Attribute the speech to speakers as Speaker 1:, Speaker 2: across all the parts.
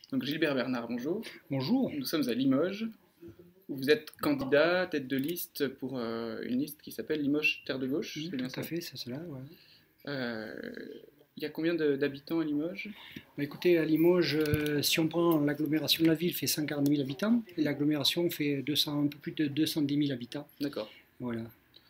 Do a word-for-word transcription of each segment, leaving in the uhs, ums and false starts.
Speaker 1: Donc Gilbert Bernard, bonjour.
Speaker 2: Bonjour.
Speaker 1: Nous sommes à Limoges, où vous êtes candidat, tête de liste pour euh, une liste qui s'appelle Limoges Terre de Gauche.
Speaker 2: Oui,
Speaker 1: c'est bien
Speaker 2: tout
Speaker 1: ça
Speaker 2: à fait, c'est cela. Ouais.
Speaker 1: Euh, Il y a combien de- d'habitants à Limoges?
Speaker 2: Bah, écoutez, à Limoges, euh, si on prend l'agglomération de la ville, fait cent quarante mille habitants, et l'agglomération fait deux cents, un peu plus de deux cent dix mille habitants.
Speaker 1: D'accord.
Speaker 2: Voilà.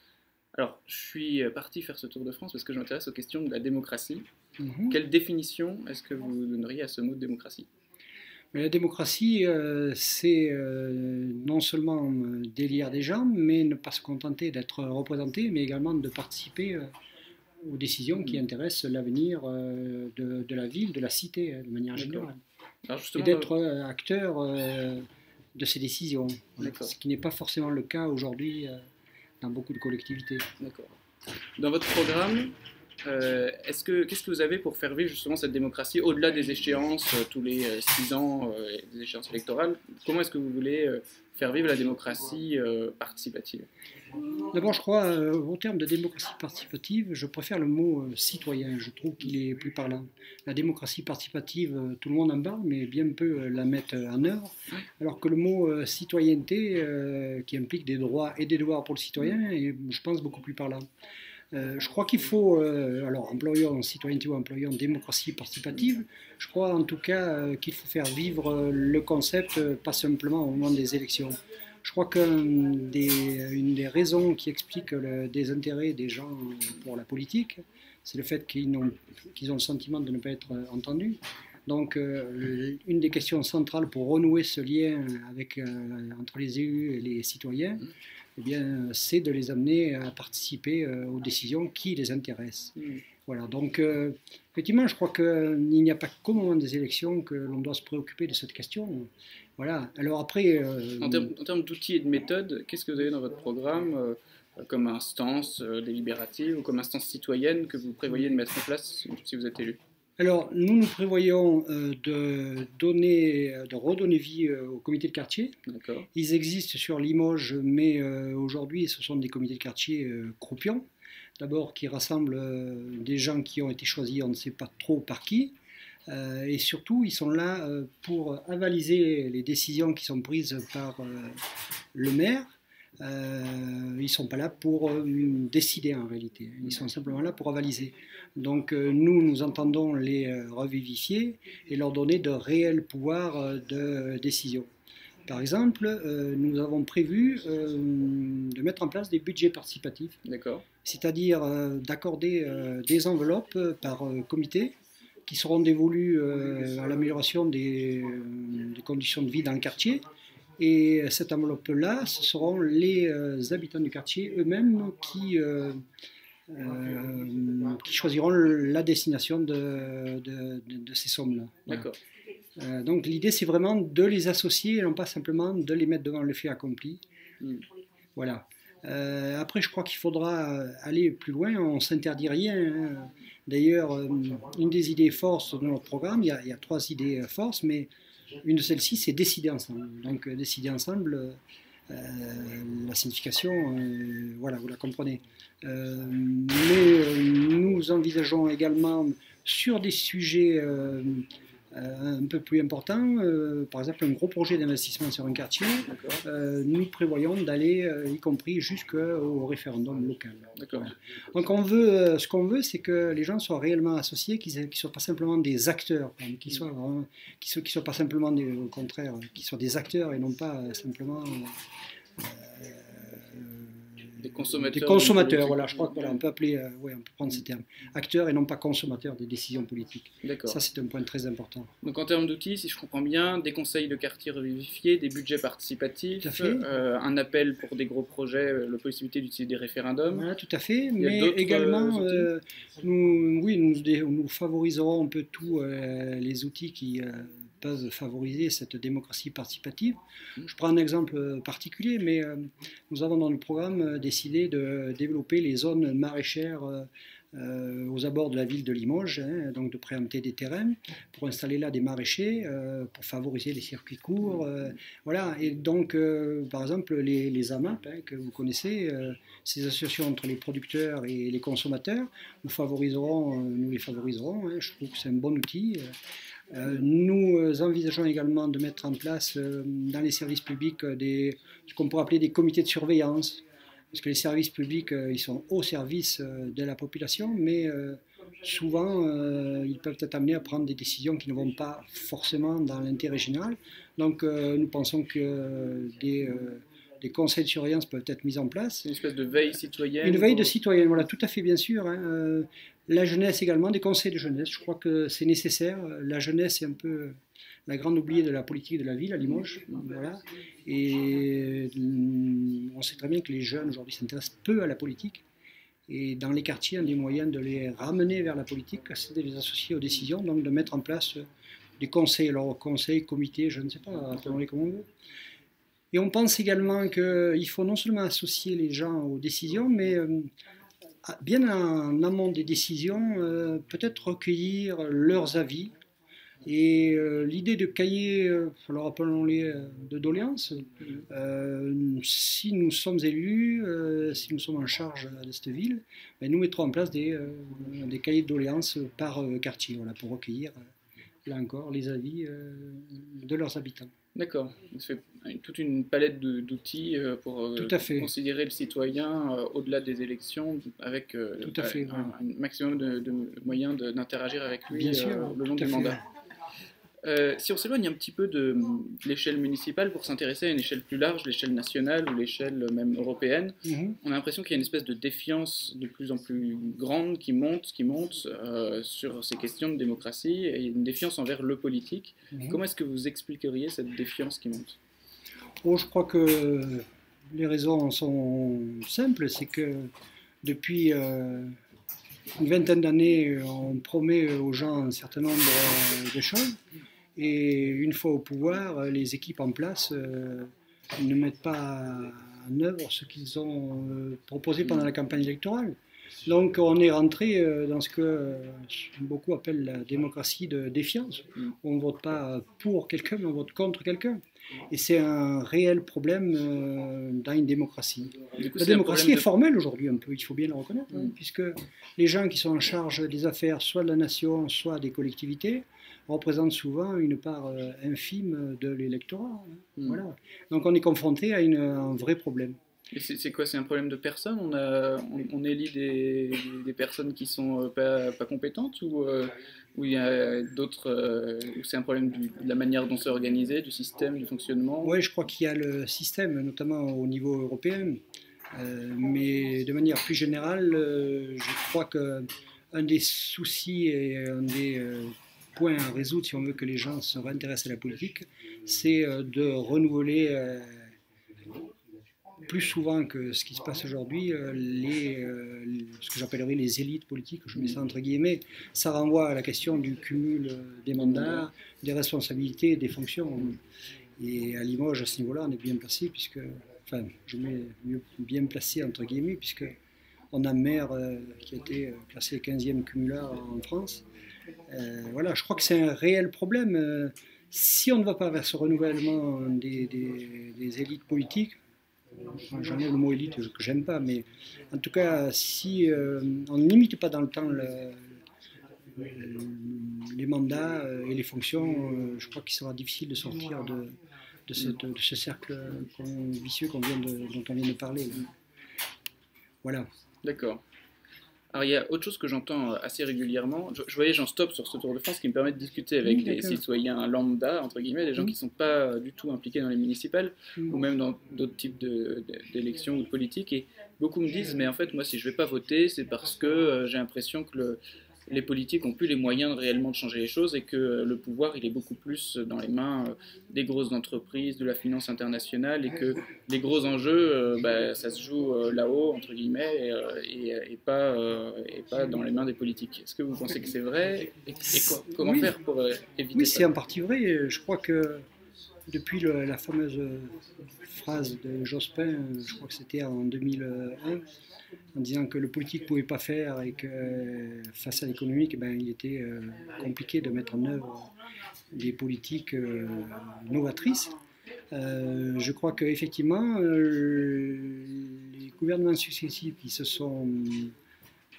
Speaker 1: Alors, je suis parti faire ce tour de France parce que je m'intéresse aux questions de la démocratie.
Speaker 2: Mhm.
Speaker 1: Quelle définition est-ce que vous donneriez à ce mot de démocratie?
Speaker 2: Mais la démocratie, euh, c'est euh, non seulement euh, d'élire des gens, mais ne pas se contenter d'être représenté, mais également de participer euh, aux décisions qui intéressent l'avenir euh, de, de la ville, de la cité, hein, de manière
Speaker 1: D'accord.
Speaker 2: générale.
Speaker 1: Alors
Speaker 2: Et
Speaker 1: justement,
Speaker 2: d'être euh, acteur euh, de ces décisions. Voilà.
Speaker 1: D'accord.
Speaker 2: Ce qui n'est pas forcément le cas aujourd'hui euh, dans beaucoup de collectivités.
Speaker 1: D'accord. Dans votre programme, euh, est-ce que, qu'est-ce que vous avez pour faire vivre justement cette démocratie au-delà des échéances euh, tous les euh, six ans, euh, et des échéances électorales? Comment est-ce que vous voulez euh, faire vivre la démocratie euh, participative?
Speaker 2: D'abord, je crois, euh, au terme de démocratie participative, je préfère le mot euh, citoyen. Je trouve qu'il est plus parlant. La démocratie participative, euh, tout le monde en parle, mais bien peu euh, la mettent en œuvre. Alors que le mot euh, citoyenneté, euh, qui implique des droits et des devoirs pour le citoyen, est, je pense, beaucoup plus parlant. Euh, je crois qu'il faut, euh, alors employons citoyenneté ou employons démocratie participative, je crois en tout cas euh, qu'il faut faire vivre euh, le concept, euh, pas simplement au moment des élections. Je crois qu'une des, une des raisons qui explique le désintérêt des gens pour la politique, c'est le fait qu'ils ont, qu'ils ont le sentiment de ne pas être entendus. Donc, euh, une des questions centrales pour renouer ce lien avec, euh, entre les élus et les citoyens, eh bien, c'est de les amener à participer euh, aux décisions qui les intéressent. Mmh. Voilà, donc euh, effectivement, je crois qu'il n'y a pas qu'au moment des élections que l'on doit se préoccuper de cette question. Voilà, alors après... Euh,
Speaker 1: en termes, en termes d'outils et de méthodes, qu'est-ce que vous avez dans votre programme euh, comme instance euh, délibérative ou comme instance citoyenne que vous prévoyez de mettre en place si vous êtes élu?
Speaker 2: Alors, nous, nous prévoyons euh, de, donner, de redonner vie euh, aux comités de quartier. Ils existent sur Limoges, mais euh, aujourd'hui, ce sont des comités de quartier euh, croupions. D'abord, qui rassemblent euh, des gens qui ont été choisis, on ne sait pas trop par qui. Euh, et surtout, ils sont là euh, pour avaliser les décisions qui sont prises par euh, le maire. Euh, ils ne sont pas là pour euh, décider en réalité, ils sont simplement là pour avaliser. Donc euh, nous, nous entendons les euh, revivifier et leur donner de réels pouvoirs euh, de décision. Par exemple, euh, nous avons prévu euh, de mettre en place des budgets participatifs, c'est-à-dire euh, d'accorder euh, des enveloppes par euh, comité qui seront dévolues euh, à l'amélioration des, euh, des conditions de vie dans le quartier. Et cette enveloppe-là, ce seront les euh, habitants du quartier eux-mêmes qui, euh, euh, qui choisiront la destination de, de, de, de ces sommes-là.
Speaker 1: D'accord.
Speaker 2: Euh, donc l'idée, c'est vraiment de les associer et non pas simplement de les mettre devant le fait accompli. Mm. Voilà. Euh, après, je crois qu'il faudra aller plus loin. On ne s'interdit rien. Hein. D'ailleurs, euh, une des idées forces de notre programme, il y a, il y a trois idées forces, mais une de celles-ci, c'est décider ensemble. Donc, euh, décider ensemble, euh, la signification, euh, voilà, vous la comprenez. Euh, mais euh, nous envisageons également, sur des sujets euh, euh, un peu plus importants, euh, par exemple un gros projet d'investissement sur un quartier, euh, nous prévoyons d'aller, euh, y compris jusqu'au référendum local. Voilà. Donc on veut, euh, ce qu'on veut, c'est que les gens soient réellement associés, qu'ils ne soient pas simplement des acteurs, qu'ils soient, euh, qu'ils soient, qu'ils soient pas simplement des, au contraire, qu'ils soient des acteurs et non pas euh, simplement euh,
Speaker 1: des consommateurs.
Speaker 2: Des consommateurs, voilà, je crois qu'on voilà, peut appeler, euh, ouais, on peut prendre ces termes, acteurs et non pas consommateurs des décisions politiques. Ça, c'est un point très important.
Speaker 1: Donc en termes d'outils, si je comprends bien, des conseils de quartier revivifiés, des budgets participatifs, euh, un appel pour des gros projets, euh, la possibilité d'utiliser des référendums.
Speaker 2: Voilà, tout à fait, mais également, euh, nous, oui, nous, nous favoriserons un peu tous euh, les outils qui... Euh, peuvent favoriser cette démocratie participative. Je prends un exemple particulier, mais euh, nous avons dans le programme décidé de développer les zones maraîchères euh, aux abords de la ville de Limoges, hein, donc de préempter des terrains pour installer là des maraîchers, euh, pour favoriser les circuits courts. Euh, voilà, et donc, euh, par exemple, les, les A M A P, hein, que vous connaissez, euh, ces associations entre les producteurs et les consommateurs, nous, favoriserons, euh, nous les favoriserons. Hein, je trouve que c'est un bon outil. Euh, nous envisageons également de mettre en place euh, dans les services publics des, ce qu'on pourrait appeler des comités de surveillance, parce que les services publics, euh, ils sont au service euh, de la population, mais euh, souvent, euh, ils peuvent être amenés à prendre des décisions qui ne vont pas forcément dans l'intérêt général. Donc, euh, nous pensons que euh, des, euh, des conseils de surveillance peuvent être mis en place.
Speaker 1: Une espèce de veille citoyenne.
Speaker 2: Une veille de citoyenne, voilà, tout à fait, bien sûr. Hein. Euh, la jeunesse également, des conseils de jeunesse, je crois que c'est nécessaire. La jeunesse est un peu la grande oubliée de la politique de la ville à Limoges. Voilà. Et on sait très bien que les jeunes aujourd'hui s'intéressent peu à la politique. Et dans les quartiers, un des moyens de les ramener vers la politique, c'est de les associer aux décisions, donc de mettre en place des conseils, alors conseils, comités, je ne sais pas, appelons-les comme on veut. Et on pense également qu'il faut non seulement associer les gens aux décisions, mais euh, bien en amont des décisions, euh, peut-être recueillir leurs avis. Et euh, l'idée de cahier, euh, alors appelons-les euh, de doléances, euh, si nous sommes élus, euh, si nous sommes en charge de cette ville, ben nous mettrons en place des, euh, des cahiers de doléances par euh, quartier, voilà, pour recueillir, euh, là encore, les avis euh, de leurs habitants.
Speaker 1: D'accord, c'est toute une palette d'outils euh, pour euh, considérer le citoyen euh, au-delà des élections, avec euh,
Speaker 2: tout à fait,
Speaker 1: un,
Speaker 2: ouais.
Speaker 1: un maximum de, de moyens d'interagir avec lui
Speaker 2: Bien sûr,
Speaker 1: euh, le long du mandat. Euh, si on s'éloigne un petit peu de, de l'échelle municipale pour s'intéresser à une échelle plus large, l'échelle nationale ou l'échelle même européenne, mm-hmm. on a l'impression qu'il y a une espèce de défiance de plus en plus grande qui monte, qui monte euh, sur ces questions de démocratie et une défiance envers le politique. Mm-hmm. Comment est-ce que vous expliqueriez cette défiance qui monte?
Speaker 2: Bon, je crois que les raisons sont simples, c'est que depuis euh, une vingtaine d'années, on promet aux gens un certain nombre de choses. Et une fois au pouvoir, les équipes en place euh, ne mettent pas en œuvre ce qu'ils ont euh, proposé pendant la campagne électorale. Donc on est rentré euh, dans ce que euh, beaucoup appellent la démocratie de défiance. On ne vote pas pour quelqu'un, mais on vote contre quelqu'un. Et c'est un réel problème euh, dans une démocratie. Coup, la démocratie est, de... est formelle aujourd'hui un peu, il faut bien le reconnaître, hein, puisque les gens qui sont en charge des affaires, soit de la nation, soit des collectivités, représentent souvent une part euh, infime de l'électorat. Hein, mm. Voilà. Donc on est confronté à, une, à un vrai problème.
Speaker 1: Et c'est quoi? C'est un problème de personnes? On, a, on, on élit des, des personnes qui sont pas, pas compétentes ou euh, ou il y a d'autres, euh, c'est un problème du, de la manière dont c'est organisé, du système, du fonctionnement?
Speaker 2: Oui, je crois qu'il y a le système, notamment au niveau européen, euh, mais de manière plus générale, euh, je crois qu'un des soucis et un des euh, points à résoudre, si on veut que les gens se réintéressent à la politique, c'est euh, de renouveler euh, plus souvent que ce qui se passe aujourd'hui, euh, les, euh, ce que j'appellerais les élites politiques, je mets ça entre guillemets, ça renvoie à la question du cumul des mandats, des responsabilités, des fonctions. Et à Limoges, à ce niveau-là, on est bien placé, puisque, enfin, je mets mieux bien placé entre guillemets, puisque on a un maire euh, qui a été classé quinzième cumulard en France. Euh, voilà, je crois que c'est un réel problème. Euh, si on ne va pas vers ce renouvellement des, des, des élites politiques, j'en ai le mot élite que j'aime pas, mais en tout cas, si euh, on ne limite pas dans le temps le, le, les mandats et les fonctions, euh, je crois qu'il sera difficile de sortir de, de, cette, de ce cercle vicieux qu'on vient de, dont on vient de parler. Là. Voilà.
Speaker 1: D'accord. Alors il y a autre chose que j'entends assez régulièrement, je, je voyage en stop sur ce Tour de France qui me permet de discuter avec mmh, des citoyens lambda, entre guillemets, des gens mmh. qui ne sont pas du tout impliqués dans les municipales mmh. ou même dans d'autres types d'élections ou de politiques, et beaucoup me disent mais en fait moi si je ne vais pas voter c'est parce que euh, j'ai l'impression que le, les politiques n'ont plus les moyens de réellement de changer les choses et que le pouvoir il est beaucoup plus dans les mains des grosses entreprises, de la finance internationale, et que les gros enjeux, euh, bah, ça se joue euh, là-haut, entre guillemets, et, et, et, pas, euh, et pas dans les mains des politiques. Est-ce que vous pensez que c'est vrai? Et, et quoi, comment
Speaker 2: oui.
Speaker 1: faire pour euh, éviter
Speaker 2: Oui,
Speaker 1: ça?
Speaker 2: c'est en partie vrai. Je crois que depuis le, la fameuse phrase de Jospin, je crois que c'était en deux mille un, en disant que le politique ne pouvait pas faire et que face à l'économique, ben, il était euh, compliqué de mettre en œuvre des politiques euh, novatrices. Euh, je crois qu'effectivement, euh, les gouvernements successifs qui se sont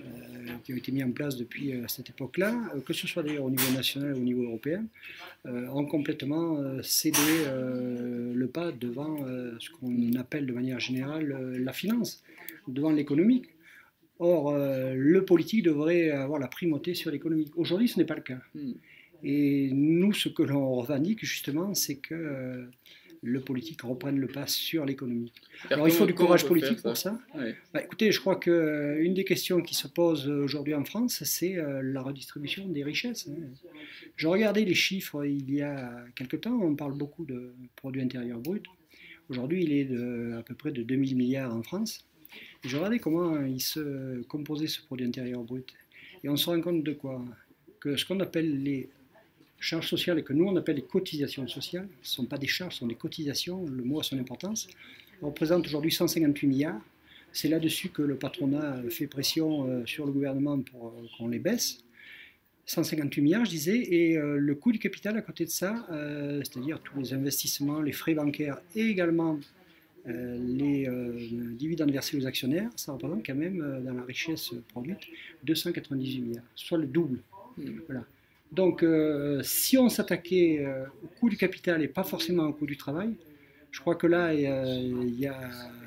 Speaker 2: euh, qui ont été mis en place depuis euh, cette époque-là, euh, que ce soit d'ailleurs au niveau national ou au niveau européen, euh, ont complètement euh, cédé euh, le pas devant euh, ce qu'on appelle de manière générale euh, la finance, devant l'économique. Or, euh, le politique devrait avoir la primauté sur l'économique. Aujourd'hui, ce n'est pas le cas. Mm. Et nous, ce que l'on revendique justement, c'est que euh, le politique reprenne le pas sur l'économie. Alors, il faut du courage politique ça pour ça. Oui. Bah, écoutez, je crois qu'une des questions qui se pose aujourd'hui en France, c'est euh, la redistribution des richesses. Hein. Je regardais les chiffres il y a quelque temps, on parle beaucoup de produit intérieur brut. Aujourd'hui, il est de, à peu près de deux mille milliards en France. Je regardais comment il se composait ce produit intérieur brut. Et on se rend compte de quoi? Que ce qu'on appelle les charges sociales et que nous on appelle les cotisations sociales, ce ne sont pas des charges, ce sont des cotisations, le mot a son importance, représente aujourd'hui cent cinquante-huit milliards. C'est là-dessus que le patronat fait pression sur le gouvernement pour qu'on les baisse. cent cinquante-huit milliards, je disais, et euh, le coût du capital à côté de ça, euh, c'est-à-dire tous les investissements, les frais bancaires et également euh, les euh, dividendes versés aux actionnaires, ça représente quand même euh, dans la richesse produite deux cent quatre-vingt-dix-huit milliards, soit le double. Mmh. Voilà. Donc, euh, si on s'attaquait euh, au coût du capital et pas forcément au coût du travail, je crois que là, il euh, y, a,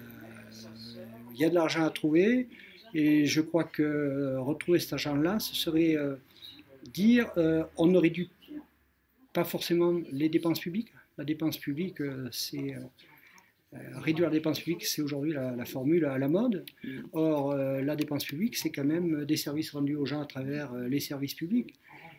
Speaker 2: y a de l'argent à trouver. Et je crois que euh, retrouver cet argent-là, ce serait euh, dire euh, on ne réduit pas forcément les dépenses publiques. La dépense publique, euh, c'est... Euh, réduire la dépense publique, c'est aujourd'hui la, la formule à la mode. Or, euh, la dépense publique, c'est quand même des services rendus aux gens à travers euh, les services publics.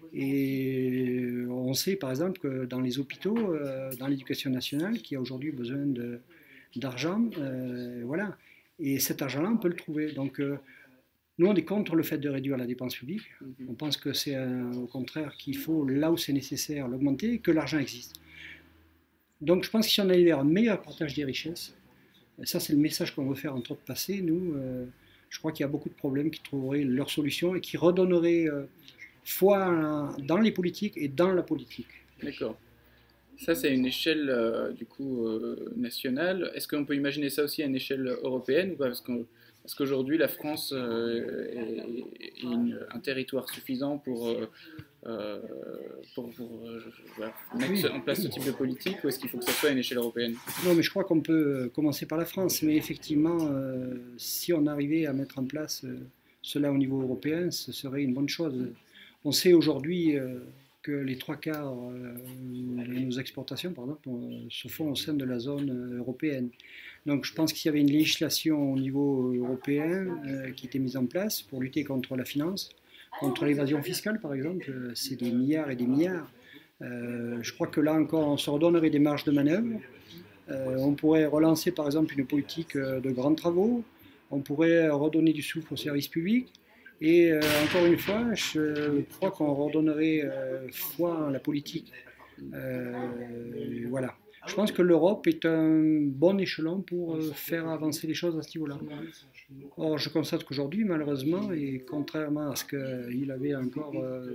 Speaker 2: Et on sait par exemple que dans les hôpitaux, euh, dans l'éducation nationale, qui a aujourd'hui besoin d'argent, euh, voilà. Et cet argent-là, on peut le trouver. Donc, euh, nous, on est contre le fait de réduire la dépense publique. On pense que c'est au contraire qu'il faut, là où c'est nécessaire, l'augmenter, que l'argent existe. Donc, je pense que si on allait vers un meilleur partage des richesses, ça, c'est le message qu'on veut faire entre autres passer. Nous, euh, je crois qu'il y a beaucoup de problèmes qui trouveraient leur solution et qui redonneraient euh, foi dans les politiques et dans la politique.
Speaker 1: D'accord. Ça, c'est à une échelle euh, du coup euh, nationale. Est-ce qu'on peut imaginer ça aussi à une échelle européenne ou pas? Parce qu'on Parce qu'aujourd'hui, la France euh, est, est une, un territoire suffisant pour, euh, pour, pour euh, voilà, mettre oui. en place ce type de politique, ou est-ce qu'il faut que ça soit à une échelle européenne?
Speaker 2: Non, mais je crois qu'on peut commencer par la France. Mais effectivement, euh, si on arrivait à mettre en place euh, cela au niveau européen, ce serait une bonne chose. On sait aujourd'hui euh, que les trois quarts euh, de nos exportations, par exemple, se font au sein de la zone européenne. Donc je pense qu'il y avait une législation au niveau européen euh, qui était mise en place pour lutter contre la finance, contre l'évasion fiscale par exemple, c'est des milliards et des milliards. Euh, je crois que là encore on se redonnerait des marges de manœuvre. Euh, on pourrait relancer par exemple une politique de grands travaux, on pourrait redonner du souffle aux services publics. Et euh, encore une fois, je crois qu'on redonnerait euh, foi à la politique. Euh, voilà. Je pense que l'Europe est un bon échelon pour euh, faire avancer les choses à ce niveau-là. Or, je constate qu'aujourd'hui, malheureusement, et contrairement à ce qu'il avait encore euh,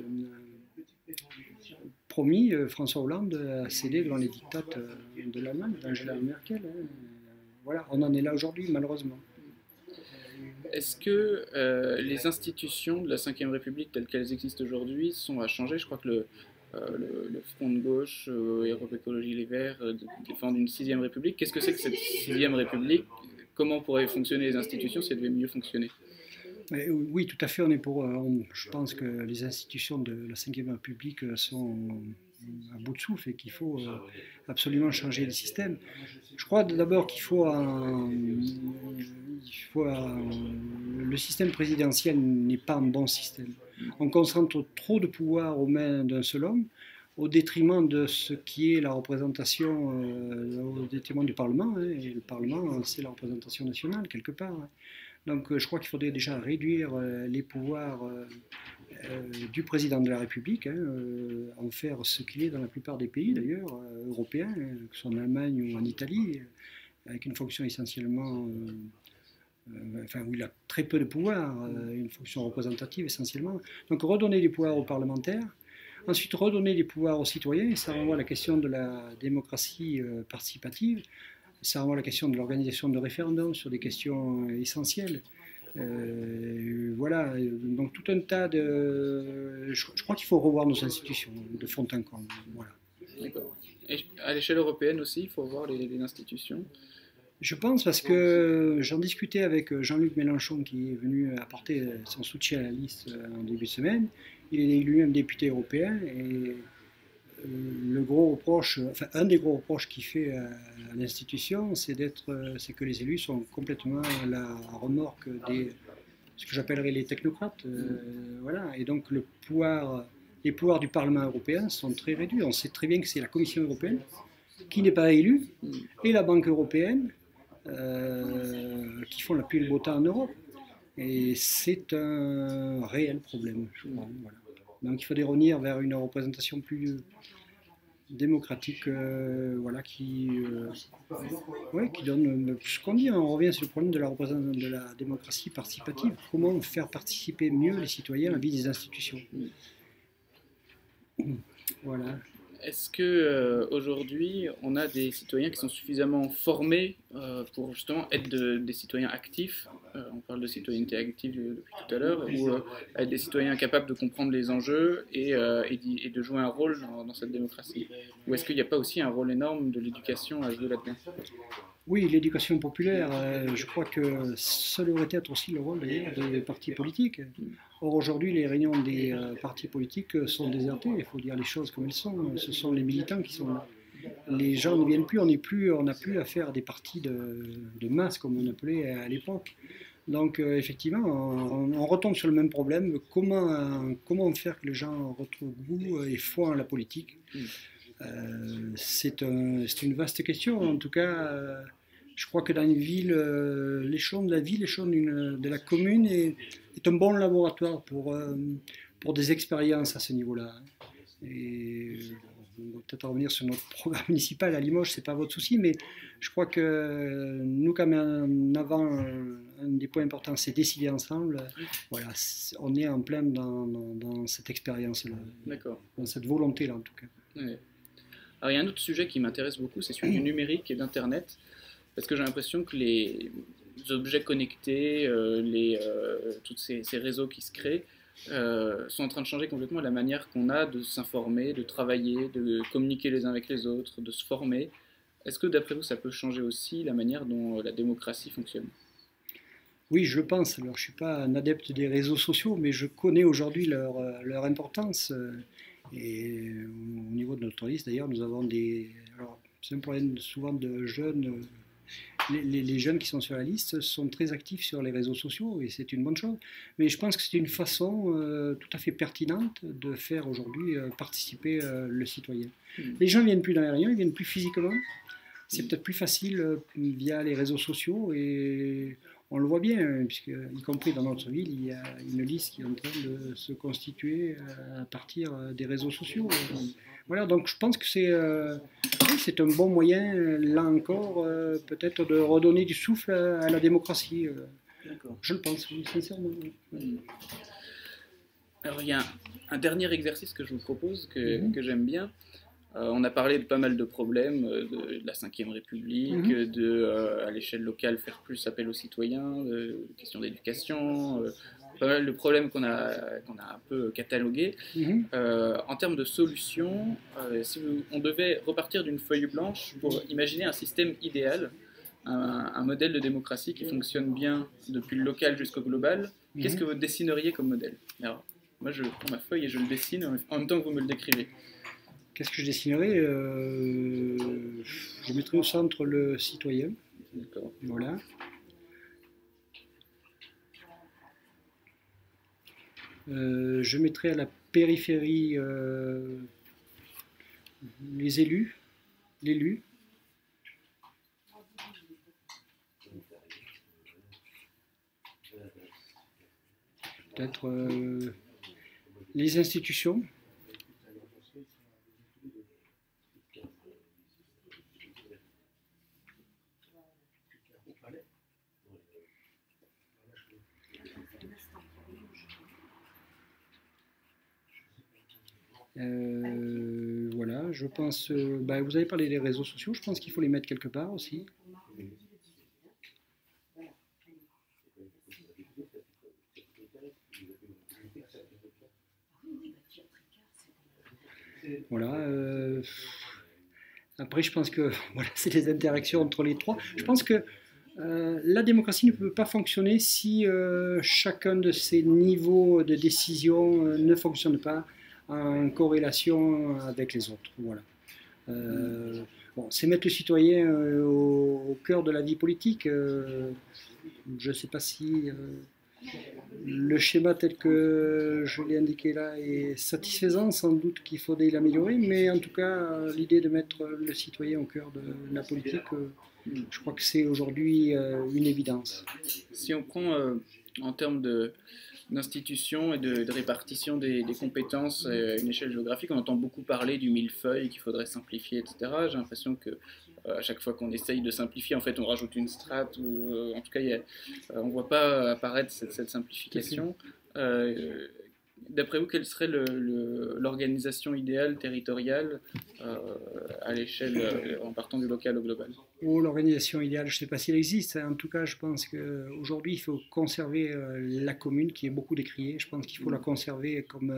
Speaker 2: promis, euh, François Hollande a cédé devant les diktats de l'Allemagne, d'Angela Merkel. Hein. Voilà, on en est là aujourd'hui, malheureusement.
Speaker 1: Est-ce que euh, les institutions de la cinquième République telles qu'elles existent aujourd'hui sont à changer? Je crois que le, euh, le, le Front de gauche, euh, Europe Écologie Les Verts, euh, défendent une sixième République. Qu'est-ce que c'est que cette sixième République? Comment pourraient fonctionner les institutions si elles devaient mieux fonctionner?
Speaker 2: Oui, tout à fait. On est pour, on, je pense que les institutions de la cinquième République sont à bout de souffle et qu'il faut absolument changer le système. Je crois d'abord qu'il faut, un, il faut un, le système présidentiel n'est pas un bon système. On concentre trop de pouvoir aux mains d'un seul homme au détriment de ce qui est la représentation, euh, au détriment du Parlement. Hein, et le Parlement, c'est la représentation nationale quelque part. Hein. Donc je crois qu'il faudrait déjà réduire euh, les pouvoirs euh, euh, du président de la République, hein, euh, en faire ce qu'il est dans la plupart des pays d'ailleurs, euh, européens, hein, que ce soit en Allemagne ou en Italie, avec une fonction essentiellement, euh, euh, enfin où il a très peu de pouvoir, euh, une fonction représentative essentiellement. Donc redonner des pouvoirs aux parlementaires, ensuite redonner des pouvoirs aux citoyens, et ça renvoie à la question de la démocratie euh, participative. Ça renvoie à la question de l'organisation de référendums sur des questions essentielles. Euh, voilà, donc tout un tas de... Je, je crois qu'il faut revoir nos institutions de fond en comble. Voilà.
Speaker 1: D'accord. Et à l'échelle européenne aussi, il faut revoir les, les institutions.
Speaker 2: Je pense parce que j'en discutais avec Jean-Luc Mélenchon qui est venu apporter son soutien à la liste en début de semaine. Il est lui-même député européen et le gros reproche, enfin un des gros reproches qu'il fait à, à l'institution, c'est d'être, c'est que les élus sont complètement à la remorque des, ce que j'appellerais les technocrates, euh, voilà. Et donc le pouvoir, les pouvoirs du Parlement européen sont très réduits. On sait très bien que c'est la Commission européenne qui n'est pas élue et la Banque européenne euh, qui font la pluie et le beau temps en Europe. Et c'est un réel problème, je crois. Voilà. Donc il faudrait revenir vers une représentation plus démocratique, euh, voilà, qui, euh, ouais, qui donne ce qu'on dit. On revient sur le problème de la, de la démocratie participative. Comment faire participer mieux les citoyens à la vie des institutions. Voilà.
Speaker 1: Est-ce que euh, aujourd'hui, on a des citoyens qui sont suffisamment formés euh, pour justement être de, des citoyens actifs, euh, on parle de citoyenneté active depuis tout à l'heure, ou euh, être des citoyens capables de comprendre les enjeux et, euh, et, et de jouer un rôle dans, dans cette démocratie? Ou est-ce qu'il n'y a pas aussi un rôle énorme de l'éducation à jouer là-dedans?
Speaker 2: Oui, l'éducation populaire, euh, je crois que ça devrait être aussi le rôle d'ailleurs des partis politiques. Or aujourd'hui, les réunions des euh, partis politiques sont désertées, il faut dire les choses comme elles sont. Ce sont les militants qui sont là. Les gens ne viennent plus, on n'est plus, on n'a plus à faire des partis de, de masse comme on appelait à l'époque. Donc euh, effectivement, on, on retombe sur le même problème. Comment, euh, comment faire que les gens retrouvent goût et foi en la politique? Euh, c'est un, une vaste question. En tout cas, euh, je crois que dans une ville, euh, l'échelon de la ville, l'échelon de la commune est, est un bon laboratoire pour, euh, pour des expériences à ce niveau-là. Et on va peut-être revenir sur notre programme municipal à Limoges, c'est pas votre souci, mais je crois que nous, quand même, en avant, un des points importants, c'est décider ensemble. Voilà, on est en plein dans, dans, dans cette expérience-là, dans cette volonté-là en tout cas.
Speaker 1: Ouais. Alors il y a un autre sujet qui m'intéresse beaucoup, c'est celui du numérique et d'Internet, parce que j'ai l'impression que les objets connectés, euh, les, euh, tous ces, ces réseaux qui se créent, euh, sont en train de changer complètement la manière qu'on a de s'informer, de travailler, de communiquer les uns avec les autres, de se former. Est-ce que d'après vous, ça peut changer aussi la manière dont la démocratie fonctionne?
Speaker 2: Oui, je pense. Alors, je ne suis pas un adepte des réseaux sociaux, mais je connais aujourd'hui leur, leur importance. Et au niveau de notre liste, d'ailleurs, nous avons des... Alors, c'est un problème souvent de jeunes. Les, les, les jeunes qui sont sur la liste sont très actifs sur les réseaux sociaux et c'est une bonne chose. Mais je pense que c'est une façon euh, tout à fait pertinente de faire aujourd'hui euh, participer euh, le citoyen. Mmh. Les gens ne viennent plus dans les réunions, ils ne viennent plus physiquement. C'est mmh. peut-être plus facile euh, via les réseaux sociaux et on le voit bien, puisque, y compris dans notre ville, il y a une liste qui est en train de se constituer à partir des réseaux sociaux. Voilà, donc je pense que c'est euh, c'est un bon moyen, là encore, euh, peut-être de redonner du souffle à, à la démocratie. Euh, je le pense, sincèrement.
Speaker 1: Mmh. Alors il y a un, un dernier exercice que je vous propose, que, mmh. que j'aime bien. Euh, on a parlé de pas mal de problèmes, euh, de, de la cinquième République, mmh. de, euh, à l'échelle locale, faire plus appel aux citoyens, de, de questions d'éducation, euh, pas mal de problèmes qu'on a, qu'on a un peu catalogués. Mmh. Euh, en termes de solutions, euh, si vous, on devait repartir d'une feuille blanche pour imaginer un système idéal, un, un modèle de démocratie qui fonctionne bien depuis le local jusqu'au global, mmh. qu'est-ce que vous dessineriez comme modèle? Alors, moi, je prends ma feuille et je le dessine en même temps que vous me le décrivez.
Speaker 2: Qu'est-ce que je dessinerais? euh, Je mettrais au centre le citoyen.
Speaker 1: D'accord.
Speaker 2: Voilà. Euh, je mettrais à la périphérie euh, les élus, l'élu. Peut-être euh, les institutions. Euh, voilà, je pense. Euh, bah, vous avez parlé des réseaux sociaux, je pense qu'il faut les mettre quelque part aussi. Voilà. Euh, après, je pense que voilà, c'est les interactions entre les trois. Je pense que euh, la démocratie ne peut pas fonctionner si euh, chacun de ces niveaux de décision euh, ne fonctionne pas en corrélation avec les autres. Voilà. Euh, bon, c'est mettre le citoyen euh, au, au cœur de la vie politique. Euh, je ne sais pas si euh, le schéma tel que je l'ai indiqué là est satisfaisant. Sans doute qu'il faudrait l'améliorer, mais en tout cas, l'idée de mettre le citoyen au cœur de la politique, euh, je crois que c'est aujourd'hui euh, une évidence.
Speaker 1: Si on prend euh, en termes de d'institutions et de, de répartition des, des compétences à une échelle géographique, on entend beaucoup parler du millefeuille qu'il faudrait simplifier, et cetera. J'ai l'impression que euh, à chaque fois qu'on essaye de simplifier, en fait, on rajoute une strate, ou euh, en tout cas, y a, euh, on ne voit pas apparaître cette, cette simplification. Euh, D'après vous, quelle serait l'organisation idéale territoriale euh, à l'échelle, euh, en partant du local au global?
Speaker 2: Oh, l'organisation idéale, je ne sais pas si elle existe. En tout cas, je pense qu'aujourd'hui, il faut conserver euh, la commune, qui est beaucoup décriée. Je pense qu'il faut la conserver comme...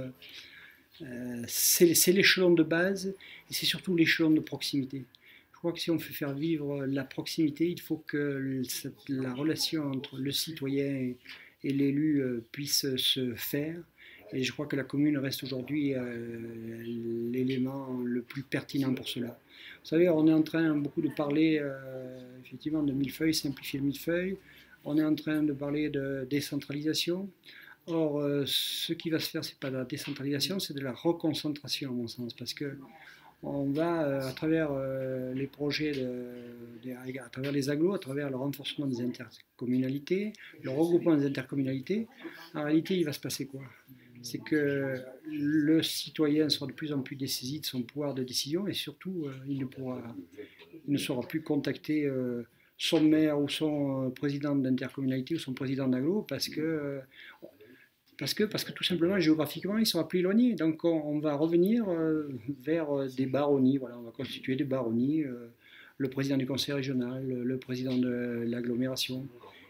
Speaker 2: Euh, c'est l'échelon de base, et c'est surtout l'échelon de proximité. Je crois que si on veut faire vivre la proximité, il faut que cette, la relation entre le citoyen et, et l'élu euh, puisse se faire. Et je crois que la commune reste aujourd'hui euh, l'élément le plus pertinent pour cela. Vous savez, on est en train beaucoup de parler euh, effectivement de millefeuille, simplifier le millefeuille. On est en train de parler de décentralisation. Or, euh, ce qui va se faire, ce n'est pas de la décentralisation, c'est de la reconcentration, à mon sens, parce que on va, euh, à travers euh, les projets, de, de, à travers les agglos, à travers le renforcement des intercommunalités, le regroupement des intercommunalités, en réalité, il va se passer quoi? C'est que le citoyen sera de plus en plus dessaisi de son pouvoir de décision, et surtout, euh, il, ne pourra, il ne saura plus contacter euh, son maire ou son euh, président d'intercommunalité ou son président d'agglo, parce que... Euh, Parce que, parce que tout simplement, géographiquement, il sera plus éloigné. Donc on, on va revenir euh, vers des baronnies. Voilà, on va constituer des baronnies. Euh, le président du conseil régional, le président de l'agglomération.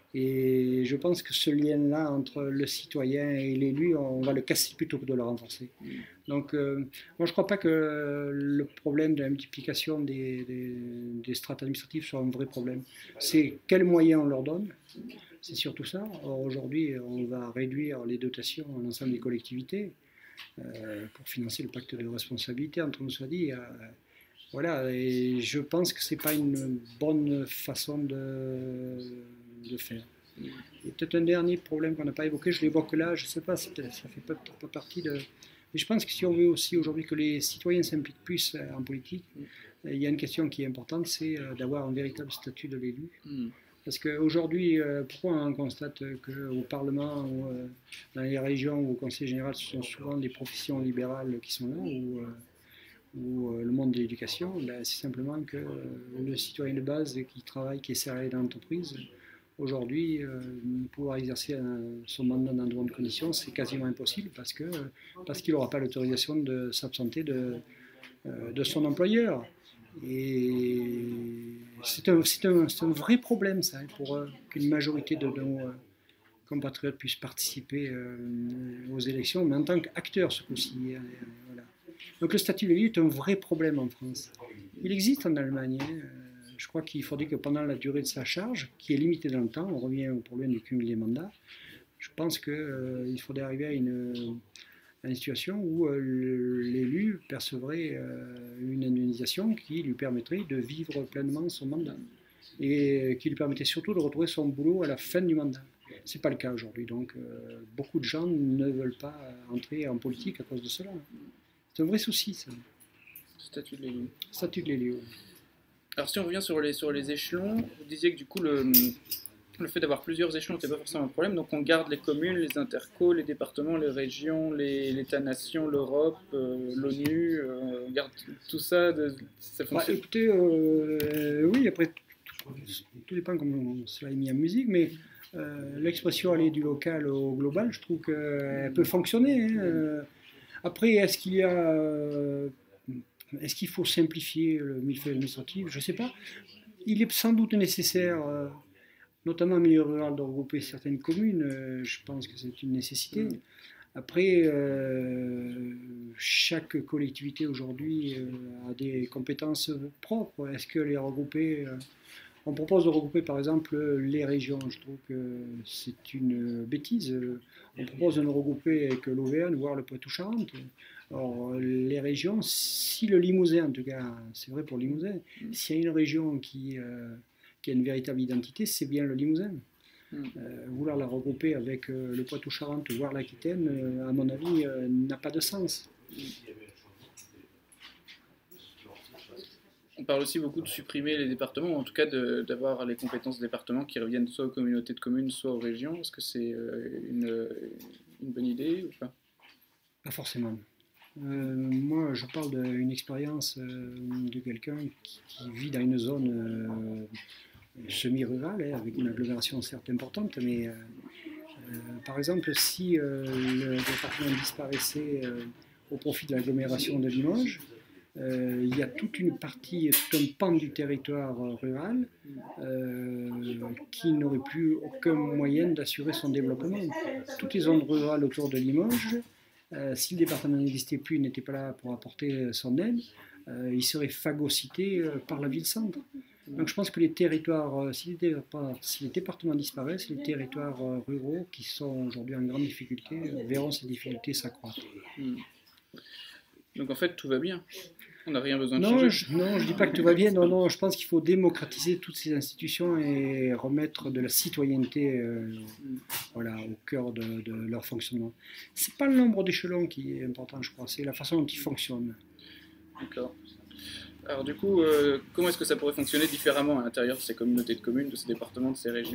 Speaker 2: Et je pense que ce lien-là entre le citoyen et l'élu, on va le casser plutôt que de le renforcer. Donc euh, moi, je ne crois pas que le problème de la multiplication des, des, des strates administratives soit un vrai problème. C'est quels moyens on leur donne. C'est surtout ça. Or, aujourd'hui, on va réduire les dotations à l'ensemble des collectivités euh, pour financer le pacte de responsabilité, entre nous soit dit. Euh, voilà, et je pense que ce n'est pas une bonne façon de, de faire. Et peut-être un dernier problème qu'on n'a pas évoqué, je l'évoque là, je ne sais pas, ça ne fait pas, pas partie de... Mais je pense que si on veut aussi aujourd'hui que les citoyens s'impliquent plus en politique, il y a une question qui est importante, c'est d'avoir un véritable statut de l'élu. Mm. Parce qu'aujourd'hui, pourquoi on constate qu'au Parlement, ou dans les régions ou au Conseil général, ce sont souvent des professions libérales qui sont là, ou, ou le monde de l'éducation? Ben, c'est simplement que le citoyen de base qui travaille, qui est salarié dans l'entreprise, aujourd'hui, pouvoir exercer son mandat dans de bonnes conditions, c'est quasiment impossible parce que parce qu'il n'aura pas l'autorisation de s'absenter de, de son employeur. Et c'est un, un, un vrai problème, ça, pour euh, qu'une majorité de nos euh, compatriotes puissent participer euh, aux élections, mais en tant qu'acteurs, ce coup-ci. Euh, voilà. Donc le statut de l'élu est un vrai problème en France. Il existe en Allemagne. Hein. Je crois qu'il faudrait que pendant la durée de sa charge, qui est limitée dans le temps, on revient au problème du cumul des mandats, je pense qu'il euh, faudrait arriver à une... à une situation où euh, l'élu percevrait euh, une indemnisation qui lui permettrait de vivre pleinement son mandat et qui lui permettait surtout de retrouver son boulot à la fin du mandat. Ce n'est pas le cas aujourd'hui, donc euh, beaucoup de gens ne veulent pas entrer en politique à cause de cela. C'est un vrai souci, ça.
Speaker 1: Statut de l'élu.
Speaker 2: Statut de l'élu.
Speaker 1: Alors si on revient sur les, sur les échelons, vous disiez que du coup le... le fait d'avoir plusieurs échelons n'était pas forcément un problème, donc on garde les communes, les intercos, les départements, les régions, l'État-nation, l'Europe, euh, l'ONU, euh, on garde tout ça, de, ça fonctionne.
Speaker 2: Bah, écoutez, euh, oui, après, tout dépend comment cela est mis en musique, mais euh, l'expression aller du local au global, je trouve qu'elle peut fonctionner. Hein. Après, est-ce qu'il y a... Euh, est-ce qu'il faut simplifier le millefeuille administratif? Je ne sais pas. Il est sans doute nécessaire... Euh, notamment en milieu rural, de regrouper certaines communes, euh, je pense que c'est une nécessité. Après, euh, chaque collectivité aujourd'hui euh, a des compétences propres. Est-ce que les regrouper euh, On propose de regrouper par exemple les régions. Je trouve que c'est une bêtise. On propose de nous regrouper avec l'Auvergne, voire le Poitou-Charentes. Or, les régions, si le Limousin, en tout cas, c'est vrai pour le Limousin, s'il y a une région qui, euh, qui a une véritable identité, c'est bien le Limousin. Euh, vouloir la regrouper avec euh, le Poitou-Charentes, voire l'Aquitaine, euh, à mon avis, euh, n'a pas de sens.
Speaker 1: On parle aussi beaucoup de supprimer les départements, ou en tout cas d'avoir les compétences des départements qui reviennent soit aux communautés de communes, soit aux régions. Est-ce que c'est euh, une, une bonne idée ou pas?
Speaker 2: Pas forcément. Euh, moi, je parle d'une expérience euh, de quelqu'un qui, qui vit dans une zone euh, semi-rurale, hein, avec une agglomération certes importante, mais euh, euh, par exemple, si euh, le département disparaissait euh, au profit de l'agglomération de Limoges, euh, il y a toute une partie, tout un pan du territoire rural euh, qui n'aurait plus aucun moyen d'assurer son développement. Toutes les zones rurales autour de Limoges, Euh, si le département n'existait plus, il n'était pas là pour apporter son aide, euh, il serait phagocyté euh, par la ville-centre. Donc je pense que les territoires, euh, si, les si les départements disparaissent, les territoires euh, ruraux qui sont aujourd'hui en grande difficulté euh, verront ces difficultés s'accroître.
Speaker 1: Hmm. Donc en fait tout va bien. On n'a rien besoin de
Speaker 2: non,
Speaker 1: changer.
Speaker 2: Je, non, je ne dis pas que tout va bien. Non, non, je pense qu'il faut démocratiser toutes ces institutions et remettre de la citoyenneté euh, voilà, au cœur de, de leur fonctionnement. Ce n'est pas le nombre d'échelons qui est important, je crois, c'est la façon dont ils fonctionnent.
Speaker 1: D'accord. Alors du coup, euh, comment est-ce que ça pourrait fonctionner différemment à l'intérieur de ces communautés de communes, de ces départements, de ces régions?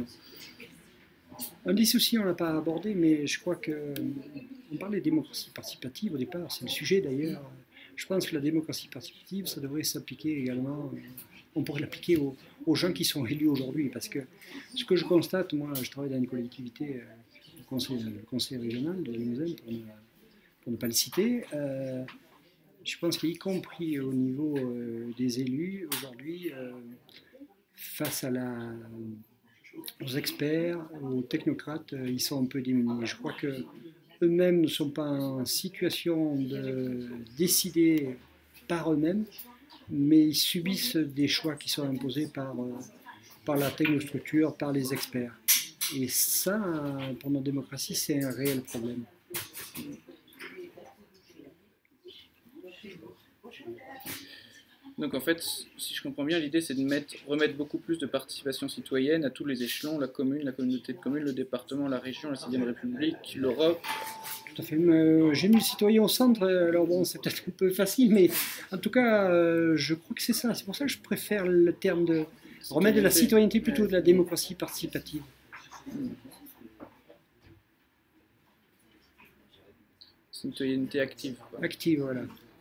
Speaker 2: Un des soucis, on ne l'a pas abordé, mais je crois qu'on parlait de démocratie participative au départ, c'est le sujet d'ailleurs. Je pense que la démocratie participative, ça devrait s'appliquer également, on pourrait l'appliquer aux, aux gens qui sont élus aujourd'hui, parce que ce que je constate, moi je travaille dans une collectivité, le conseil, le conseil régional de Limousin, pour ne, pour ne pas le citer, euh, je pense qu'y compris au niveau euh, des élus aujourd'hui, euh, face à la, aux experts, aux technocrates, euh, ils sont un peu démunis. Je crois que eux-mêmes ne sont pas en situation de décider par eux-mêmes, mais ils subissent des choix qui sont imposés par, euh, par la technostructure, par les experts. Et ça, pour notre démocratie, c'est un réel problème.
Speaker 1: Donc en fait, si je comprends bien, l'idée c'est de mettre, remettre beaucoup plus de participation citoyenne à tous les échelons, la commune, la communauté de communes, le département, la région, la sixième République, l'Europe.
Speaker 2: Tout à fait. Euh, j'ai mis le citoyen au centre, alors bon, c'est peut-être un peu facile, mais en tout cas, euh, je crois que c'est ça. C'est pour ça que je préfère le terme de remettre de la citoyenneté plutôt que de la démocratie participative. Hmm.
Speaker 1: Citoyenneté active. Quoi.
Speaker 2: Active, voilà.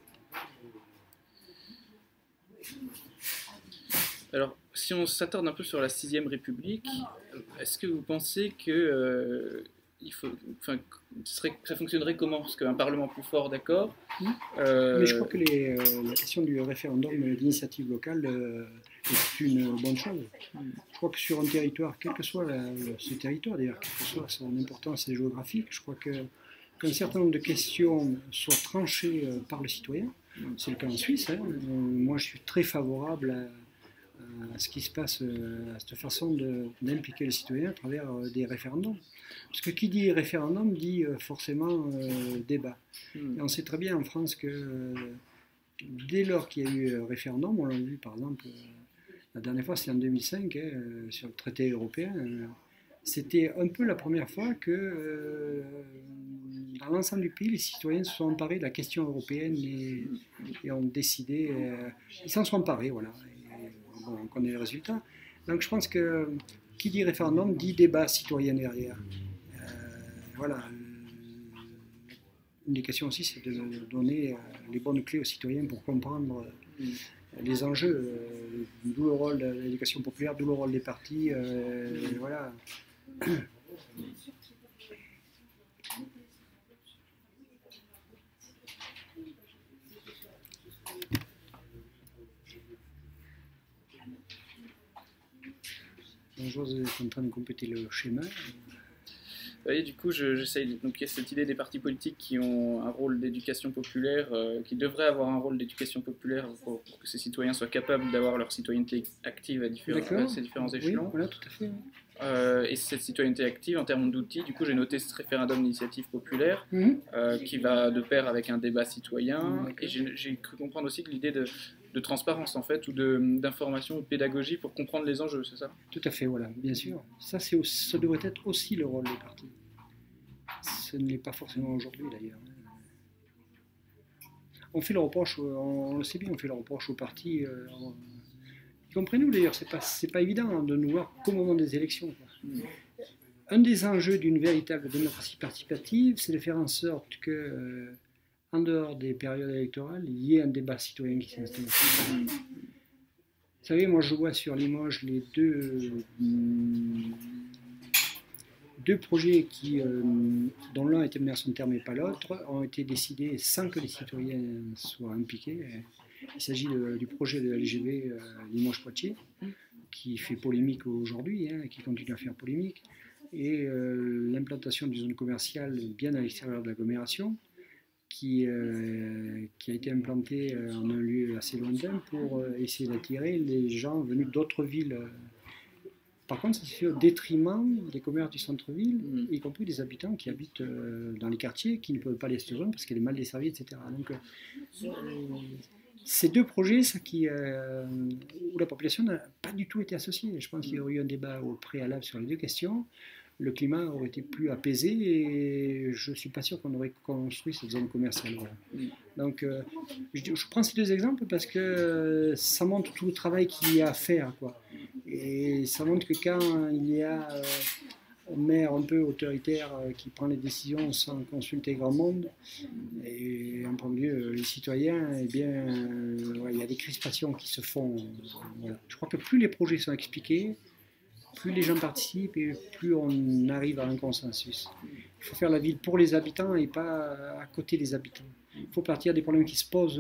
Speaker 1: Alors, si on s'attarde un peu sur la sixième République, est-ce que vous pensez que euh, il faut, enfin, serait, ça fonctionnerait comment? Parce qu'un Parlement plus fort, d'accord.
Speaker 2: Mmh. Euh... Mais je crois que les, euh, la question du référendum d'initiative locale euh, est une bonne chose. Mmh. Je crois que sur un territoire, quel que soit la, ce territoire, d'ailleurs, quelle que soit son importance géographique, je crois que qu'un certain nombre de questions soient tranchées euh, par le citoyen. Mmh. C'est le cas en Suisse. Hein. Euh, moi, je suis très favorable à à ce qui se passe, à cette façon d'impliquer les citoyens à travers des référendums. Parce que qui dit référendum dit forcément euh, débat. Mm. Et on sait très bien en France que euh, dès lors qu'il y a eu référendum, on l'a vu par exemple, euh, la dernière fois c'était en deux mille cinq, hein, euh, sur le traité européen, euh, c'était un peu la première fois que euh, dans l'ensemble du pays, les citoyens se sont emparés de la question européenne et, et ont décidé, euh, ils s'en sont emparés, voilà. Bon, on connaît les résultats. Donc je pense que qui dit référendum dit débat citoyen derrière. Euh, voilà. Une des questions aussi, c'est de donner euh, les bonnes clés aux citoyens pour comprendre euh, les enjeux. Euh, d'où le rôle de l'éducation populaire, d'où le rôle des partis. Euh, voilà. Bonjour, vous êtes en train de compléter le schéma.
Speaker 1: voyez, du coup, j'essaye. Donc, il y a cette idée des partis politiques qui ont un rôle d'éducation populaire, euh, qui devraient avoir un rôle d'éducation populaire pour, pour que ces citoyens soient capables d'avoir leur citoyenneté active à, différents, à ces différents échelons.
Speaker 2: Oui, voilà, tout à fait. Oui.
Speaker 1: Euh, et cette citoyenneté active, en termes d'outils, du coup, j'ai noté ce référendum d'initiative populaire mmh. euh, qui va de pair avec un débat citoyen. Mmh, et j'ai cru comprendre aussi que l'idée de, de transparence, en fait, ou d'information ou de pédagogie pour comprendre les enjeux, c'est ça?
Speaker 2: Tout à fait, voilà, bien sûr. Ça, ça devrait être aussi le rôle des partis. Ce ne l'est pas forcément aujourd'hui, d'ailleurs. On fait le reproche, on le sait bien, on fait le reproche aux partis. Euh, y compris nous d'ailleurs, c'est pas, c'est pas évident hein, de nous voir qu'au moment des élections. Quoi. Un des enjeux d'une véritable démocratie participative, c'est de faire en sorte que, euh, en dehors des périodes électorales, il y ait un débat citoyen qui s'installe. Vous savez, moi je vois sur Limoges les deux, euh, deux projets qui, euh, dont l'un était mené à son terme et pas l'autre, ont été décidés sans que les citoyens soient impliqués. Il s'agit du projet de L G V euh, Limoges-Poitiers, qui fait polémique aujourd'hui, hein, qui continue à faire polémique, et euh, l'implantation d'une zone commerciale bien à l'extérieur de l'agglomération, qui, euh, qui a été implantée en un lieu assez lointain pour euh, essayer d'attirer les gens venus d'autres villes. Par contre, ça se fait au détriment des commerces du centre-ville, mmh. y compris des habitants qui habitent euh, dans les quartiers, qui ne peuvent pas aller à cette zone parce qu'elle est mal desservie, et cetera. Donc, euh, ces deux projets, ça qui, euh, où la population n'a pas du tout été associée. Je pense qu'il y aurait eu un débat au préalable sur les deux questions. Le climat aurait été plus apaisé et je ne suis pas sûr qu'on aurait construit cette zone commerciale. Voilà. Donc, euh, je, je prends ces deux exemples parce que ça montre tout le travail qu'il y a à faire, quoi. Et ça montre que quand il y a euh, un maire un peu autoritaire euh, qui prend les décisions sans consulter grand monde, et en premier lieu les citoyens, eh bien, euh, ouais, il y a des crispations qui se font. Voilà. Je crois que plus les projets sont expliqués, plus les gens participent et plus on arrive à un consensus. Il faut faire la ville pour les habitants et pas à côté des habitants. Il faut partir des problèmes qui se posent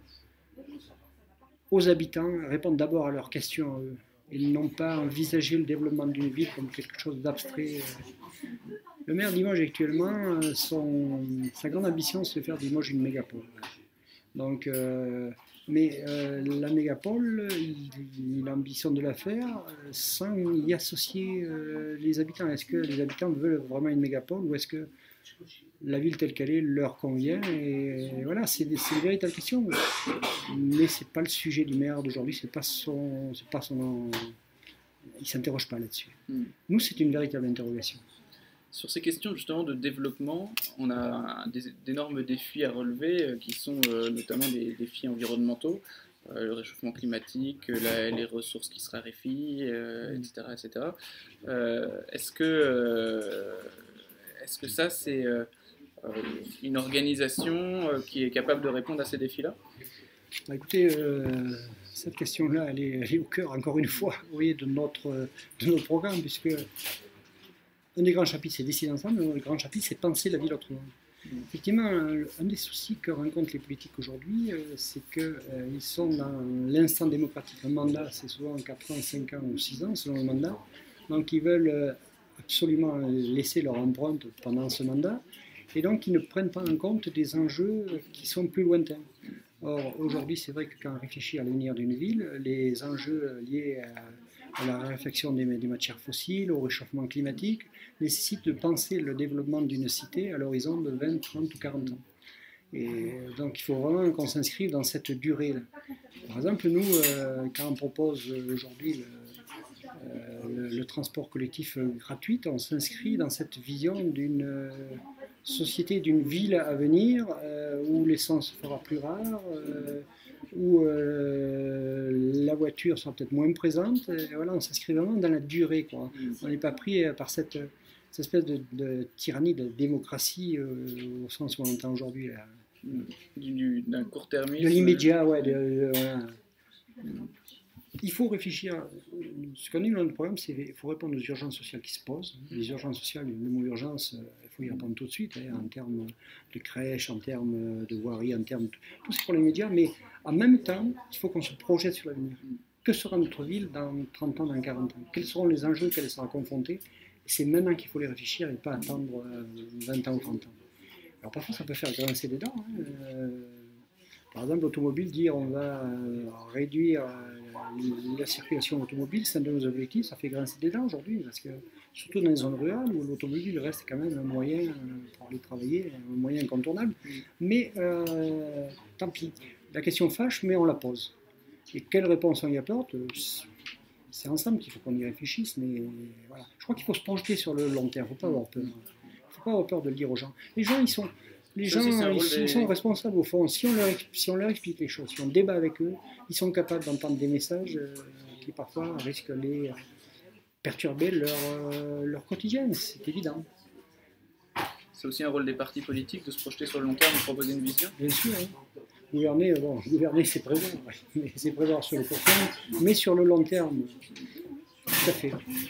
Speaker 2: aux habitants, répondre d'abord à leurs questions à eux, et non pas envisager le développement d'une ville comme quelque chose d'abstrait. Le maire de Limoges actuellement, son, sa grande ambition c'est de faire de Limoges une mégapole. Donc, euh, mais euh, la mégapole, il, il ambitionne de la faire sans y associer euh, les habitants. Est-ce que les habitants veulent vraiment une mégapole ou est-ce que la ville telle qu'elle est leur convient? Et, et voilà, c'est une véritable question. Mais c'est pas le sujet du maire d'aujourd'hui, c'est pas son, c'est pas son, il s'interroge pas là-dessus. Mm. Nous, c'est une véritable interrogation.
Speaker 1: Sur ces questions justement de développement, on a d'énormes défis à relever euh, qui sont euh, notamment des défis environnementaux, euh, le réchauffement climatique, la, les ressources qui se raréfient, euh, et cetera, et cetera. Euh, est-ce que, euh, est-ce que ça c'est euh, une organisation euh, qui est capable de répondre à ces défis-là?
Speaker 2: Bah, écoutez, euh, cette question-là, elle est, elle est au cœur, encore une fois, vous voyez, de notre, de notre programme, puisque un des grands chapitres, c'est décider ensemble, un des grands chapitres, c'est penser la ville autrement. Mmh. Effectivement, un, un des soucis que rencontrent les politiques aujourd'hui, euh, c'est qu'ils euh, sont dans l'instant démocratique. Un mandat, c'est souvent quatre ans, cinq ans ou six ans, selon le mandat. Donc, ils veulent euh, absolument laisser leur empreinte pendant ce mandat. Et donc, ils ne prennent pas en compte des enjeux qui sont plus lointains. Or, aujourd'hui, c'est vrai que quand on réfléchit à l'avenir d'une ville, les enjeux liés à, à la réflexion des, des matières fossiles, au réchauffement climatique, nécessitent de penser le développement d'une cité à l'horizon de vingt, trente ou quarante ans. Et donc, il faut vraiment qu'on s'inscrive dans cette durée-là. Par exemple, nous, euh, quand on propose aujourd'hui le, euh, le, le transport collectif gratuit, on s'inscrit dans cette vision d'une euh, société, d'une ville à venir euh, où l'essence se fera plus rare, euh, où euh, la voiture sera peut-être moins présente. Et voilà, on s'inscrit vraiment dans la durée, quoi. On n'est pas pris par cette, cette espèce de, de tyrannie de démocratie euh, au sens où on entend aujourd'hui.
Speaker 1: D'un court-termisme.
Speaker 2: De l'immédiat, ouais. De, de, voilà. Il faut réfléchir. Ce qu'on dit dans notre programme, c'est qu'il faut répondre aux urgences sociales qui se posent. Les urgences sociales, le mot urgence, il faut y répondre tout de suite, hein, en termes de crèches, en termes de voirie, en termes de tout ce pour les médias. Mais en même temps, il faut qu'on se projette sur l'avenir. Que sera notre ville dans trente ans, dans quarante ans? Quels seront les enjeux auxquels elle sera confrontée? C'est maintenant qu'il faut les réfléchir et pas attendre euh, vingt ans ou trente ans. Alors parfois ça peut faire grincer des dents. Hein. Euh, par exemple, l'automobile, dire on va euh, réduire euh, la circulation automobile, c'est un de nos objectifs, ça fait grincer des dents aujourd'hui, parce que surtout dans les zones rurales où l'automobile reste quand même un moyen euh, pour aller travailler, un moyen incontournable. Mais euh, tant pis, la question fâche, mais on la pose. Et quelle réponse on y apporte? C'est ensemble qu'il faut qu'on y réfléchisse, mais voilà. Je crois qu'il faut se projeter sur le long terme, il ne faut pas avoir peur. Il ne faut pas avoir peur de le dire aux gens. Les gens, ils sont, les gens, ils, ils des... sont responsables au fond. Si on, leur, si on leur explique les choses, si on débat avec eux, ils sont capables d'entendre des messages euh, qui parfois risquent de les euh, perturber leur, euh, leur quotidien, c'est évident.
Speaker 1: C'est aussi un rôle des partis politiques de se projeter sur le long terme et de proposer une vision?
Speaker 2: Bien sûr, hein. Gouverner, bon, gouverner c'est prévoir, ouais. C'est prévoir sur le court terme, mais sur le long terme, tout à fait.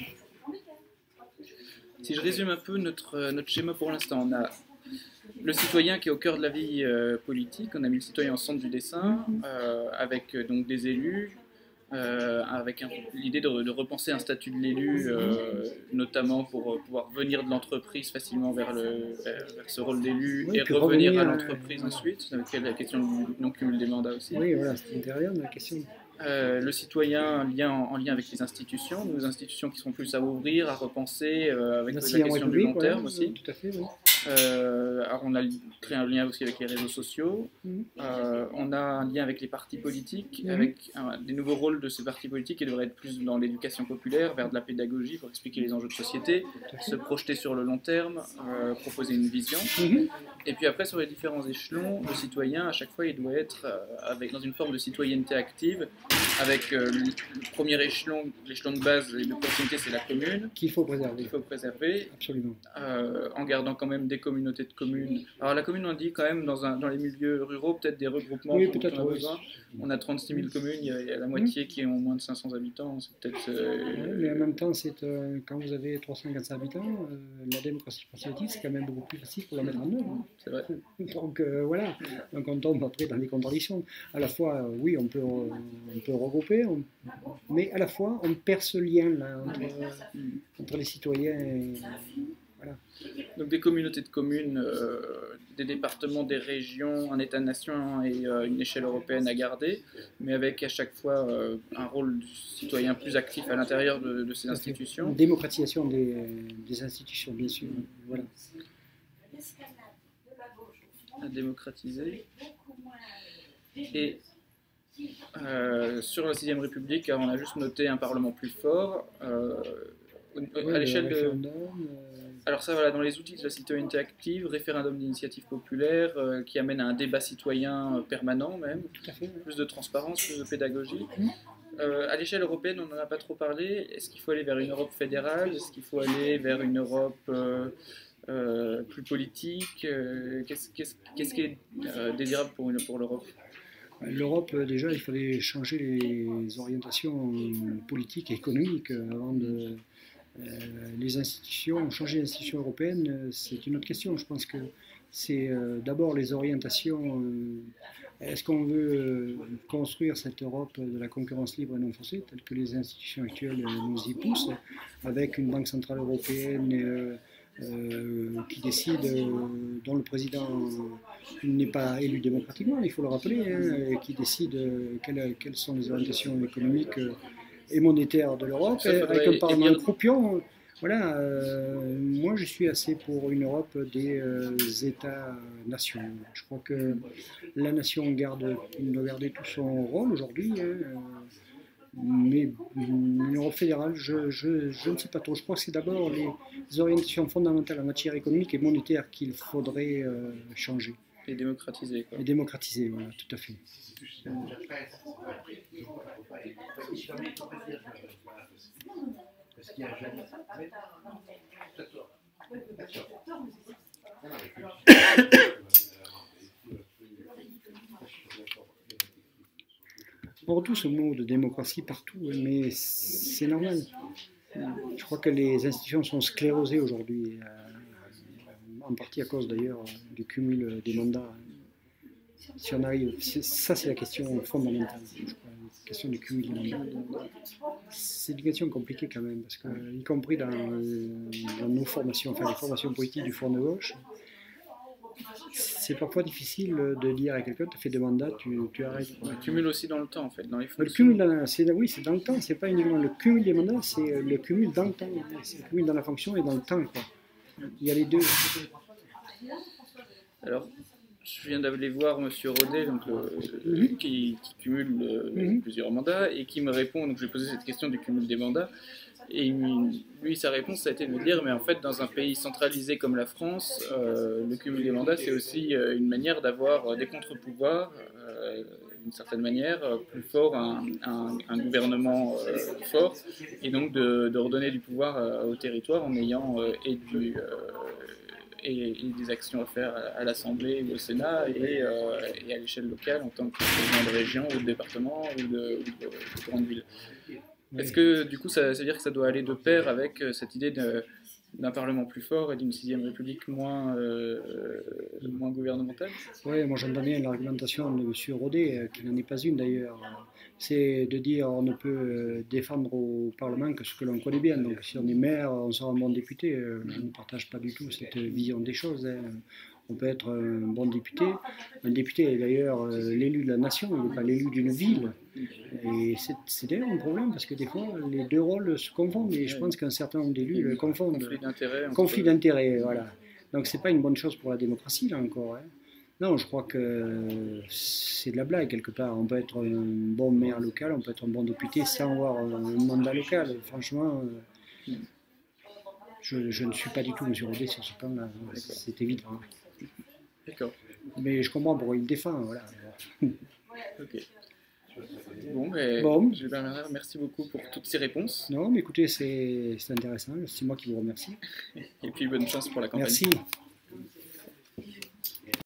Speaker 1: Si je résume un peu notre, notre schéma pour l'instant, on a le citoyen qui est au cœur de la vie euh, politique, on a mis le citoyen au centre du dessin, euh, avec donc des élus, euh, avec l'idée de, de repenser un statut de l'élu, euh, notamment pour pouvoir venir de l'entreprise facilement vers, le, vers, vers ce rôle d'élu, oui, et revenir, revenir à l'entreprise euh, ensuite, avec la question du non-cumul des mandats aussi.
Speaker 2: Oui, voilà, c'est intérieur de la question.
Speaker 1: Euh, le citoyen en lien, en lien avec les institutions, nos institutions qui seront plus à ouvrir, à repenser, euh, avec la, la question du long terme ouais, aussi.
Speaker 2: Tout à fait, oui.
Speaker 1: Euh, alors on a créé un lien aussi avec les réseaux sociaux, mmh. euh, on a un lien avec les partis politiques, mmh. avec un, des nouveaux rôles de ces partis politiques qui devraient être plus dans l'éducation populaire, vers de la pédagogie pour expliquer les enjeux de société, se projeter sur le long terme, euh, proposer une vision. Mmh. Et puis après sur les différents échelons, le citoyen à chaque fois il doit être euh, avec, dans une forme de citoyenneté active, avec euh, le premier échelon, l'échelon de base et de proximité c'est la commune.
Speaker 2: Qu'il faut préserver.
Speaker 1: Qu'il faut préserver.
Speaker 2: Absolument.
Speaker 1: Euh, en gardant quand même des communautés de communes. Alors la commune, on dit quand même dans, un, dans les milieux ruraux, peut-être des regroupements
Speaker 2: oui,
Speaker 1: dont
Speaker 2: peut-être,
Speaker 1: on a
Speaker 2: oui.
Speaker 1: besoin. On a trente-six mille communes, il y a, il y a la moitié mmh. qui ont moins de cinq cents habitants. C'est peut-être. Euh,
Speaker 2: oui, mais en même temps, c'est, euh, quand vous avez trois cent quatre-cents habitants, euh, la démocratie participative, c'est quand même beaucoup plus facile pour la mettre en œuvre. Hein.
Speaker 1: C'est vrai.
Speaker 2: Donc euh, voilà, donc on tombe après dans des contradictions. À la fois, euh, oui, on peut, euh, on peut regrouper, on, mais à la fois, on perd ce lien là, entre, euh, entre les citoyens et. Voilà.
Speaker 1: Donc des communautés de communes, euh, des départements, des régions, un État-nation et euh, une échelle européenne à garder, mais avec à chaque fois euh, un rôle du citoyen plus actif à l'intérieur de, de ces institutions.
Speaker 2: Une démocratisation des, des institutions, bien sûr. Voilà.
Speaker 1: À démocratiser. Et euh, sur la sixième République, on a juste noté un Parlement plus fort. Euh,
Speaker 2: ouais,
Speaker 1: à l'échelle de...
Speaker 2: Euh...
Speaker 1: Alors ça, voilà, dans les outils de la citoyenneté active, référendum d'initiative populaire, euh, qui amène à un débat citoyen euh, permanent même,
Speaker 2: fait, ouais.
Speaker 1: Plus de transparence, plus de pédagogie. Mmh. Euh, à l'échelle européenne, on n'en a pas trop parlé. Est-ce qu'il faut aller vers une Europe fédérale? Est-ce qu'il faut aller vers une Europe euh, euh, plus politique? euh, Qu'est-ce qu'est-ce, qu'est-ce qui est euh, désirable pour, une, pour l'Europe?
Speaker 2: L'Europe, déjà, il fallait changer les orientations politiques et économiques avant de... Euh, les institutions, changer les institutions européennes, c'est une autre question. Je pense que c'est euh, d'abord les orientations. Euh, est-ce qu'on veut euh, construire cette Europe de la concurrence libre et non forcée, telle que les institutions actuelles nous y poussent, avec une banque centrale européenne euh, euh, qui décide, euh, dont le président n'est pas élu démocratiquement, il faut le rappeler, hein, qui décide euh, quelles, quelles sont les orientations économiques euh, et monétaire de l'Europe, avec un Parlement croupion. Voilà, euh, moi je suis assez pour une Europe des euh, États-nations. Je crois que la nation garde, doit garder tout son rôle aujourd'hui, hein, mais une Europe fédérale, je, je, je ne sais pas trop. Je crois que c'est d'abord les orientations fondamentales en matière économique et monétaire qu'il faudrait euh, changer.
Speaker 1: Et démocratiser, quoi.
Speaker 2: Et démocratiser, voilà, tout à fait. On retrouve ce mot de démocratie partout, mais c'est normal. Je crois que les institutions sont sclérosées aujourd'hui, en partie à cause d'ailleurs du cumul des mandats. Si on arrive, ça c'est la question fondamentale, je crois, la question du cumul des mandats. C'est une question compliquée quand même, parce que, y compris dans, dans nos formations, enfin les formations politiques du Front de gauche, c'est parfois difficile de dire à quelqu'un, tu as fait deux mandats, tu, tu arrêtes.
Speaker 1: Le cumul aussi dans le temps, en fait, dans les
Speaker 2: le cumul, dans, c'est, oui, c'est dans le temps, c'est pas uniquement le cumul des mandats, c'est le cumul dans le temps, c'est le cumul dans la fonction et dans le temps, quoi. Il y a les deux.
Speaker 1: Alors, je viens d'aller voir M. Rodet, donc, le, mm-hmm. qui, qui cumule euh, mm-hmm. plusieurs mandats, et qui me répond, donc je lui ai posé cette question du cumul des mandats, et lui, sa réponse, ça a été de me dire, mais en fait, dans un pays centralisé comme la France, euh, le cumul des mandats, c'est aussi euh, une manière d'avoir des contre-pouvoirs, euh, d'une certaine manière, plus fort, un, un, un gouvernement euh, fort, et donc de, de redonner du pouvoir euh, au territoire en ayant euh, et, du, euh, et, et des actions à faire à, à l'Assemblée ou au Sénat, et, euh, et à l'échelle locale, en tant que président de région ou de département ou de, ou de, de grande ville. Est-ce que du coup ça, ça veut dire que ça doit aller de pair avec euh, cette idée de, d'un Parlement plus fort et d'une sixième République moins, euh, moins gouvernementale?
Speaker 2: Oui, moi j'entends bien l'argumentation de M. Rodet, euh, qui n'en est pas une d'ailleurs. C'est de dire on ne peut défendre au Parlement que ce que l'on connaît bien. Donc si on est maire, on sera un bon député. Euh, on ne partage pas du tout cette vision des choses. Hein. On peut être un bon député. Un député est d'ailleurs euh, l'élu de la nation, il n'est pas l'élu d'une ville. Et c'est, c'est d'ailleurs un problème parce que des fois les deux rôles se confondent et je pense qu'un certain nombre d'élus le confondent.
Speaker 1: Conflit d'intérêt.
Speaker 2: Conflit d'intérêt, voilà. Donc c'est pas une bonne chose pour la démocratie là encore. Hein. Non, je crois que c'est de la blague quelque part. On peut être un bon maire local, on peut être un bon député sans avoir un mandat local. Franchement, je, je ne suis pas du tout M. Rodet sur ce plan-là. C'est évident.
Speaker 1: D'accord.
Speaker 2: Mais je comprends pourquoi il le défend. Voilà.
Speaker 1: Ok. Bon, mais
Speaker 2: bon.
Speaker 1: Gilles Bernard, merci beaucoup pour toutes ces réponses.
Speaker 2: Non, mais écoutez, c'est, c'est intéressant. C'est moi qui vous remercie.
Speaker 1: Et puis bonne chance pour la campagne.
Speaker 2: Merci.